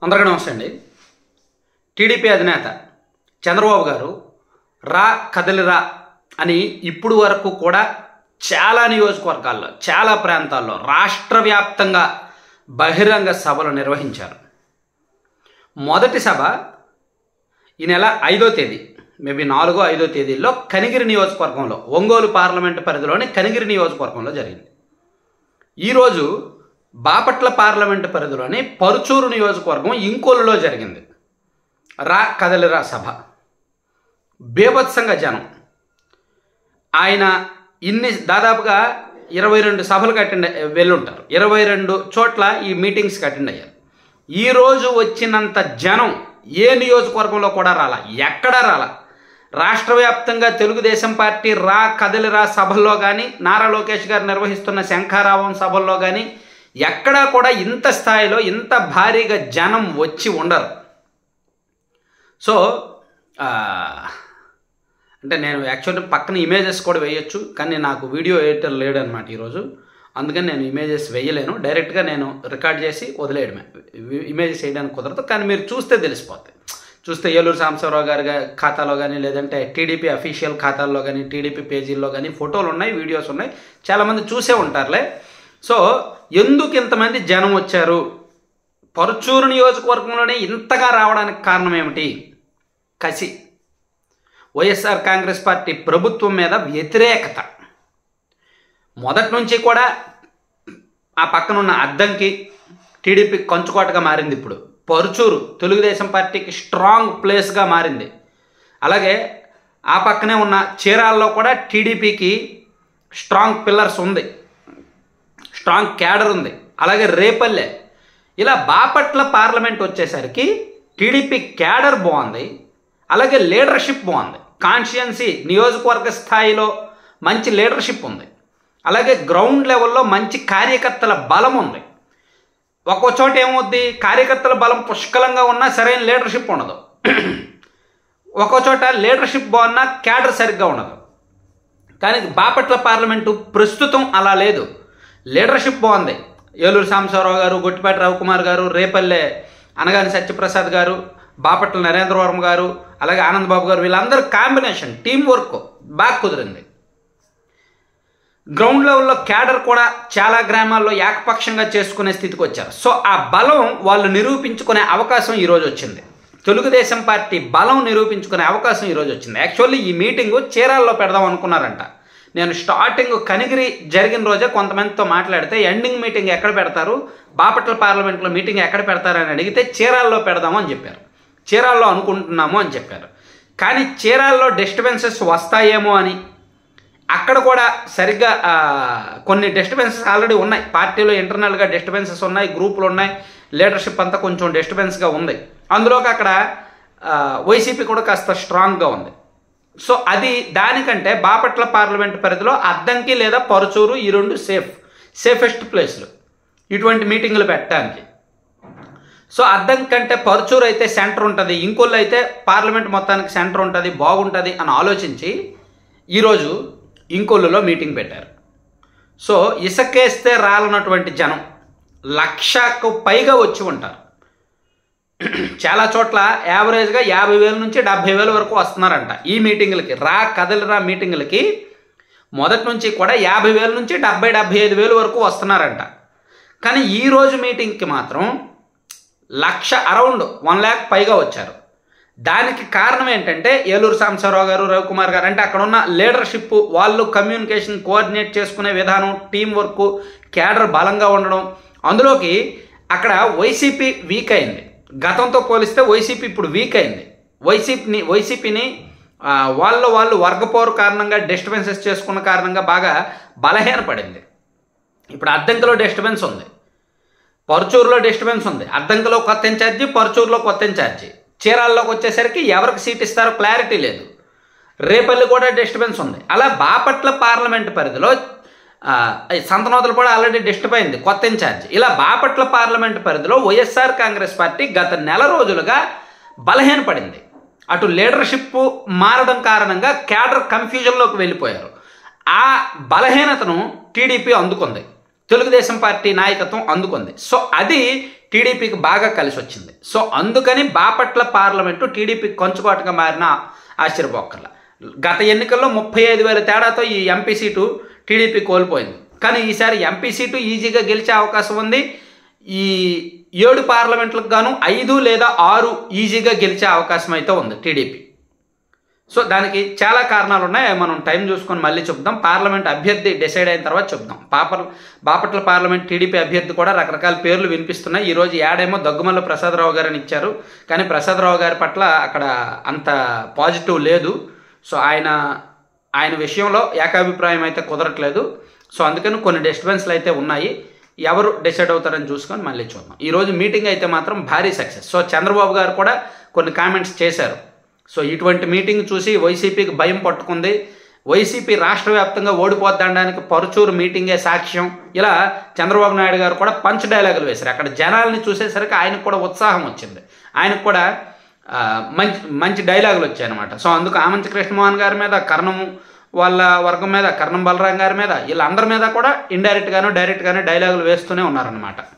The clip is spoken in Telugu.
అందరికీ నమస్తే అండి. టీడీపీ అధినేత చంద్రబాబు గారు రా కదలిరా అని ఇప్పుడు వరకు కూడా చాలా నియోజకవర్గాల్లో, చాలా ప్రాంతాల్లో రాష్ట్ర వ్యాప్తంగా బహిరంగ సభలు నిర్వహించారు. మొదటి సభ ఈ నెల 5వ తేదీ, మేబీ 4వ 5వ తేదీల్లో కనిగిరి నియోజకవర్గంలో, ఒంగోలు పార్లమెంటు పరిధిలోని కనిగిరి నియోజకవర్గంలో జరిగింది. ఈరోజు బాపట్ల పార్లమెంటు పరిధిలోని పరుచూరు నియోజకవర్గం ఇంకోలులో జరిగింది రా కదలిరా సభ. బీభత్సంగా జనం. ఆయన దాదాపుగా 22 సభలకు వెళ్ళుంటారు. 22 చోట్ల ఈ మీటింగ్స్కి అటెండ్ అయ్యారు. ఈరోజు వచ్చినంత జనం ఏ నియోజకవర్గంలో కూడా రాలా, ఎక్కడా రాలా. రాష్ట్ర వ్యాప్తంగా తెలుగుదేశం పార్టీ రా కదలిరా సభల్లో కానీ, నారా లోకేష్ గారు నిర్వహిస్తున్న శంఖారావం సభల్లో కానీ ఎక్కడా కూడా ఇంత స్థాయిలో, ఇంత భారీగా జనం వచ్చి ఉండరు. సో అంటే నేను యాక్చువల్లీ పక్కన ఇమేజెస్ కూడా వేయొచ్చు, కానీ నాకు వీడియో ఎడిటర్ లేడనమాట ఈరోజు. అందుకని నేను ఇమేజెస్ వేయలేను. డైరెక్ట్గా నేను రికార్డ్ చేసి వదిలేయడమే. ఇమేజెస్ వేయడానికి కుదరదు, కానీ మీరు చూస్తే తెలిసిపోతాయి. చూస్తే ఏలూరు సాంబశివరావు గారి ఖాతాలో కానీ, లేదంటే టీడీపీ అఫీషియల్ ఖాతాల్లో కానీ, టీడీపీ పేజీల్లో కానీ ఫోటోలు ఉన్నాయి, వీడియోస్ ఉన్నాయి. చాలామంది చూసే ఉంటారులే. సో ఎందుకు ఇంతమంది జనం వచ్చారు, పరుచూరు నియోజకవర్గంలోనే ఇంతగా రావడానికి కారణం ఏమిటి? కసి. వైఎస్ఆర్ కాంగ్రెస్ పార్టీ ప్రభుత్వం మీద వ్యతిరేకత. మొదటి నుంచి కూడా ఆ పక్కనున్న అద్దంకి టీడీపీ కంచుకోటగా మారింది. ఇప్పుడు పరుచూరు తెలుగుదేశం పార్టీకి స్ట్రాంగ్ ప్లేస్గా మారింది. అలాగే ఆ పక్కనే ఉన్న చీరాల్లో కూడా టీడీపీకి స్ట్రాంగ్ పిల్లర్స్ ఉంది, స్ట్రాంగ్ క్యాడర్ ఉంది. అలాగే రేపల్లె. ఇలా బాపట్ల పార్లమెంట్ వచ్చేసరికి టీడీపీ క్యాడర్ బాగుంది, అలాగే లీడర్షిప్ బాగుంది. కాన్స్టిట్యుయెన్సీ నియోజకవర్గ స్థాయిలో మంచి లీడర్షిప్ ఉంది. అలాగే గ్రౌండ్ లెవెల్లో మంచి కార్యకర్తల బలం ఉంది. ఒక్కో చోట ఏమవుద్ది, కార్యకర్తల బలం పుష్కలంగా ఉన్నా సరైన లీడర్షిప్ ఉండదు. ఒక్కో చోట లీడర్షిప్ బాగున్నా క్యాడర్ సరిగ్గా ఉండదు. కానీ బాపట్ల పార్లమెంటు ప్రస్తుతం అలా లేదు. లీడర్షిప్ బాగుంది. ఏలూరు సాంబశివరావు గారు, గొట్టిపాటి రవికుమార్ గారు, రేపల్లె అనగాని సత్యప్రసాద్ గారు, బాపట్ల నరేంద్రవరం గారు, అలాగే ఆనందబాబు గారు, వీళ్ళందరూ కాంబినేషన్ టీం వర్క్ బాగా కుదిరింది. గ్రౌండ్ లెవెల్లో క్యాడర్ కూడా చాలా గ్రామాల్లో ఏకపక్షంగా చేసుకునే స్థితికి వచ్చారు. సో ఆ బలం వాళ్ళు నిరూపించుకునే అవకాశం ఈరోజు వచ్చింది. తెలుగుదేశం పార్టీ బలం నిరూపించుకునే అవకాశం ఈరోజు వచ్చింది. యాక్చువల్లీ ఈ మీటింగు చీరాల్లో పెడదాం అనుకున్నారంట. నేను స్టార్టింగ్ కనిగిరి జరిగిన రోజే కొంతమందితో మాట్లాడితే ఎండింగ్ మీటింగ్ ఎక్కడ పెడతారు, బాపట్ల పార్లమెంట్లో మీటింగ్ ఎక్కడ పెడతారని అడిగితే చీరాల్లో పెడదాము అని చెప్పారు. చీరాల్లో అనుకుంటున్నాము అని చెప్పారు. కానీ చీరాల్లో డిస్టర్బెన్సెస్ వస్తాయేమో అని, అక్కడ కూడా సరిగ్గా కొన్ని డిస్టర్బెన్సెస్ ఆల్రెడీ ఉన్నాయి. పార్టీలో ఇంటర్నల్గా డిస్టర్బెన్సెస్ ఉన్నాయి, గ్రూపులు ఉన్నాయి, లీడర్షిప్ అంతా కొంచెం డిస్టర్బెన్స్గా ఉంది. అందులోకి అక్కడ వైసీపీ కూడా కాస్త స్ట్రాంగ్గా ఉంది. సో అది దానికంటే బాపట్ల పార్లమెంట్ పరిధిలో అద్దంకి లేదా పరుచూరు ఈ రెండు సేఫెస్ట్ ప్లేస్లు ఇటువంటి మీటింగులు పెట్టడానికి. సో అద్దం కంటే పరుచూరు అయితే సెంటర్ ఉంటుంది, ఇంకోళ్ళు అయితే పార్లమెంట్ మొత్తానికి సెంటర్ ఉంటుంది, బాగుంటుంది అని ఆలోచించి ఈరోజు ఇంకోళ్ళలో మీటింగ్ పెట్టారు. సో ఇసుకేస్తే రాలన్నటువంటి జనం 1,00,000కు పైగా వచ్చి ఉంటారు. చాలా చోట్ల యావరేజ్గా 50,000 నుంచి 70,000 వరకు వస్తున్నారంట ఈ మీటింగులకి. రా కదలిరా మీటింగులకి మొదటి నుంచి కూడా 50,000 నుంచి 70,000-75,000 వరకు వస్తున్నారంట. కానీ ఈరోజు మీటింగ్కి మాత్రం 1,00,000 అరౌండ్ 1,00,000 పైగా వచ్చారు. దానికి కారణం ఏంటంటే ఏలూరు సాంబశివరావు గారు, రవికుమార్ గారు, అంటే అక్కడ ఉన్న లీడర్షిప్, వాళ్ళు కమ్యూనికేషన్ కోఆర్డినేట్ చేసుకునే విధానం, టీం వర్క్, క్యాడర్ బలంగా ఉండడం. అందులోకి అక్కడ వైసీపీ వీక్ అయింది. గతంతో పోలిస్తే వైసీపీ ఇప్పుడు వీక్ అయింది. వైసీపీని వాళ్ళు వర్గపోరు కారణంగా, డిస్టర్బెన్సెస్ చేసుకున్న కారణంగా బాగా బలహీనపడింది. ఇప్పుడు అద్దంకిలో డిస్టర్బెన్స్ ఉంది, పరుచూరులో డిస్టర్బెన్స్ ఉంది. అద్దంకిలో కొత్త ఇన్ఛార్జి, పరుచూరులో కొత్త ఇన్ఛార్జి. చీరాల్లోకి వచ్చేసరికి ఎవరికి సీట్ ఇస్తారో క్లారిటీ లేదు. రేపల్లి కూడా డిస్టర్బెన్స్ ఉంది. అలా బాపట్ల పార్లమెంట్ పరిధిలో సంతనోదలు కూడా ఆల్రెడీ డిస్టర్బ్ అయింది, కొత్త ఇన్ఛార్జి. ఇలా బాపట్ల పార్లమెంట్ పరిధిలో వైఎస్ఆర్ కాంగ్రెస్ పార్టీ గత నెల రోజులుగా బలహీనపడింది. అటు లీడర్షిప్ మారడం కారణంగా క్యాడర్ కన్ఫ్యూజన్లోకి వెళ్ళిపోయారు. ఆ బలహీనతను టీడీపీ అందుకుంది. తెలుగుదేశం పార్టీ నాయకత్వం అందుకుంది. సో అది టీడీపీకి బాగా కలిసి వచ్చింది. సో అందుకని బాపట్ల పార్లమెంటు టీడీపీకి కంచుకోటగా మారిన ఆశ్చర్యపోక్కర్ల. గత ఎన్నికల్లో 35,000 తేడాతో ఈ ఎంపీ సీటు టీడీపీ కోల్పోయింది. కానీ ఈసారి ఎంపీ సీటు ఈజీగా గెలిచే అవకాశం ఉంది. ఈ 7 పార్లమెంట్లకు గాను 5 లేదా 6 ఈజీగా గెలిచే అవకాశం అయితే ఉంది టీడీపీ. సో దానికి చాలా కారణాలు ఉన్నాయి. మనం టైం చూసుకొని మళ్ళీ చెప్దాం. పార్లమెంట్ అభ్యర్థి డిసైడ్ అయిన తర్వాత చెప్దాం. బాపట్ల పార్లమెంట్ టీడీపీ అభ్యర్థి కూడా రకరకాల పేర్లు వినిపిస్తున్నాయి. ఈరోజు యాడేమో దగ్గుమల్ల ప్రసాదరావు గారిని ఇచ్చారు. కానీ ప్రసాదరావు గారి పట్ల అక్కడ అంత పాజిటివ్ లేదు. సో ఆయన విషయంలో ఏకాభిప్రాయం అయితే కుదరట్లేదు. సో అందుకని కొన్ని డిస్టర్బెన్స్లు అయితే ఉన్నాయి. ఎవరు డిసైడ్ అవుతారని చూసుకొని మళ్ళీ చూద్దాం. ఈరోజు మీటింగ్ అయితే మాత్రం భారీ సక్సెస్. సో చంద్రబాబు గారు కూడా కొన్ని కామెంట్స్ చేశారు. సో ఇటువంటి మీటింగ్ చూసి వైసీపీకి భయం పట్టుకుంది. వైసీపీ రాష్ట్ర వ్యాప్తంగా ఓడిపోద్దనడానికి పరుచూరు మీటింగే సాక్ష్యం. ఇలా చంద్రబాబు నాయుడు గారు కూడా పంచ్ డైలాగులు వేశారు. అక్కడ జనాల్ని చూసేసరికి ఆయనకు కూడా ఉత్సాహం వచ్చింది. ఆయనకు కూడా మంచి డైలాగులు వచ్చాయన్నమాట. సో అందుకు ఆమంచి కృష్ణమోహన్ గారి మీద, కర్ణం వాళ్ళ వర్గం మీద, కర్ణం బలరాం గారి మీద, వీళ్ళందరి మీద కూడా ఇండైరెక్ట్గాను డైరెక్ట్గానే డైలాగులు వేస్తూనే ఉన్నారన్నమాట.